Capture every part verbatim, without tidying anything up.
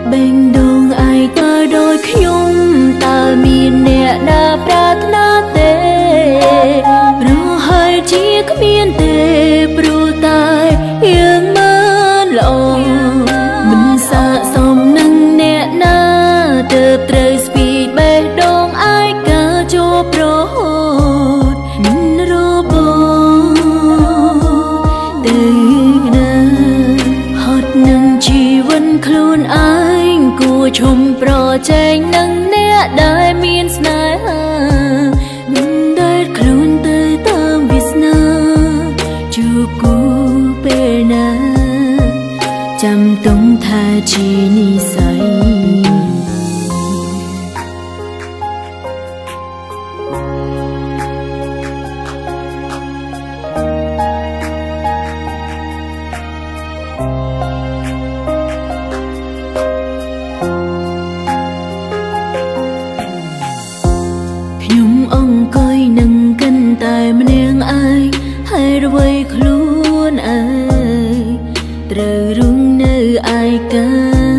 បេងដូងឯងតើដោយខ្ញុំតើមានអ្នកណាប្រាថ្នាទេប្រហែលជាគ្មានទេព្រោះតែយើងមិនល្អមិនស័ក្តិសមនឹងអ្នកណាទើបត្រូវស្ពីចបេះដូងឯងកើចូលប្រហូតមិនរបទេណាហត់នឹងជីវិតខ្លួនឯងគួរឈុំប្រជែងនឹងអ្នកដែលមានស្នេហាមិនដែលខ្លួនទៅតាមវាសនាជួបគូពេលណាចាំទុំថាជានិស្ស័យខ្ញុំអង្គុយនឹងកាន់តែម្នាក់ឯងហើយរវៃខ្លួនឯងត្រូវរងនៅឯកា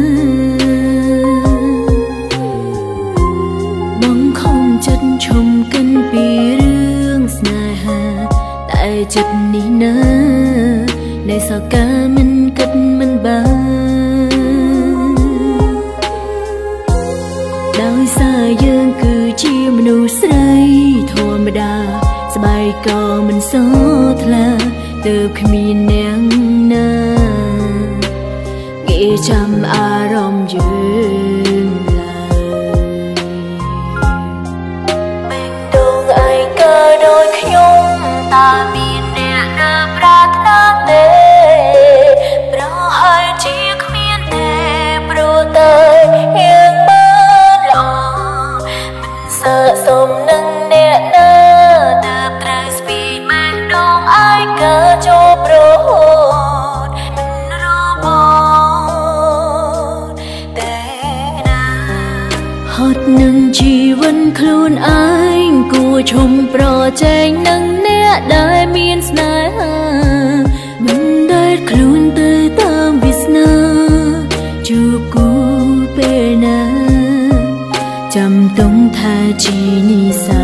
បងខំចិត្តឈុំកាន់ពីរឿងស្នេហាតែចិត្តនេះណានៅសកាមិនគិតមិនបានដោយសារយើងគឺជាមនុស្សស្រីធម្មតាស្បែកក៏មិនសថ្លាទើបគ្មានអ្នកណាគេចាំអារម្មណ៍យើងឡើយបេងដូងឯងក៏ដូចខ្ញុំតើមានអ្នកណាប្រាថ្នាទេប្រហែលជាគ្មានទេព្រោះតែយើងមិនល្អមិនស័ក្តិសមនឹងអ្នកណាទើបត្រូវស្ពីចបេះដូងឯងក៏ចូលប្រហូតមិនរបទេណាហត់នឹងជីវិតខ្លួនឯងគួរឈុំប្រជែងនឹងអ្នកដែលមានស្នេហាមិនដែលខ្លួនទៅតាមវាសនាជួបគូពេលណាចាំទុំថាជានិស្ស័យ